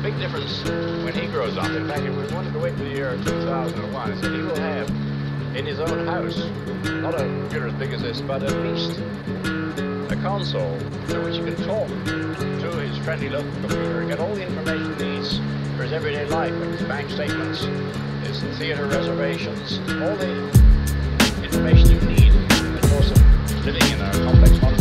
big difference when he grows up. In fact, if we wanted to wait for the year 2001, I said he will have in his own house, not a computer as big as this, but at least a console through which he can talk to his friendly local computer and get all the information he needs for his everyday life, like his bank statements, his theater reservations, all the information you need in the course of living in a complex modern